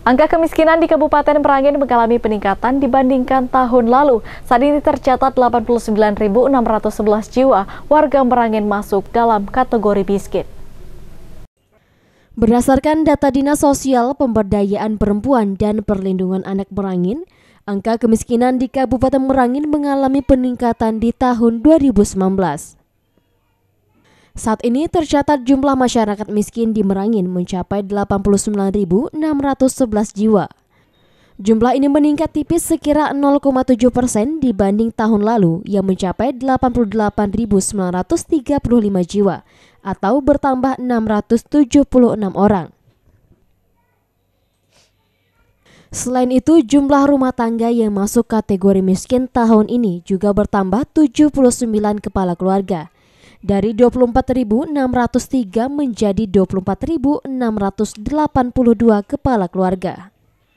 Angka kemiskinan di Kabupaten Merangin mengalami peningkatan dibandingkan tahun lalu. Saat ini tercatat 89.611 jiwa warga Merangin masuk dalam kategori miskin. Berdasarkan data Dinas Sosial Pemberdayaan Perempuan dan Perlindungan Anak Merangin, angka kemiskinan di Kabupaten Merangin mengalami peningkatan di tahun 2019. Saat ini tercatat jumlah masyarakat miskin di Merangin mencapai 89.611 jiwa. Jumlah ini meningkat tipis sekira 0,7% dibanding tahun lalu yang mencapai 88.935 jiwa atau bertambah 676 orang. Selain itu, jumlah rumah tangga yang masuk kategori miskin tahun ini juga bertambah 79 kepala keluarga. Dari 24.603 menjadi 24.682 kepala keluarga.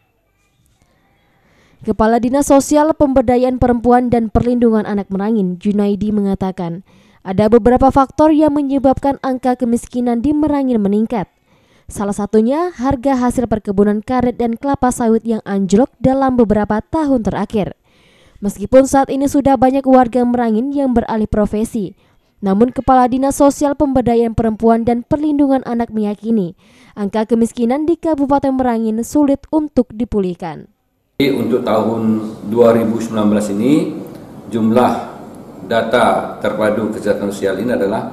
Kepala Dinas Sosial Pemberdayaan Perempuan dan Perlindungan Anak Merangin, Junaidi, mengatakan ada beberapa faktor yang menyebabkan angka kemiskinan di Merangin meningkat. Salah satunya harga hasil perkebunan karet dan kelapa sawit yang anjlok dalam beberapa tahun terakhir. Meskipun saat ini sudah banyak warga Merangin yang beralih profesi, namun Kepala Dinas Sosial Pemberdayaan Perempuan dan Perlindungan Anak meyakini angka kemiskinan di Kabupaten Merangin sulit untuk dipulihkan. Untuk tahun 2019 ini jumlah data terpadu kesejahteraan sosial ini adalah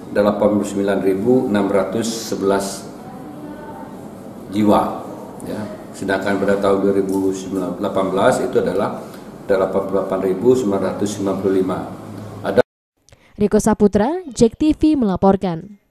89.611 jiwa. Ya. Sedangkan pada tahun 2018 itu adalah 88.995. Riko Saputra, JEK TV melaporkan.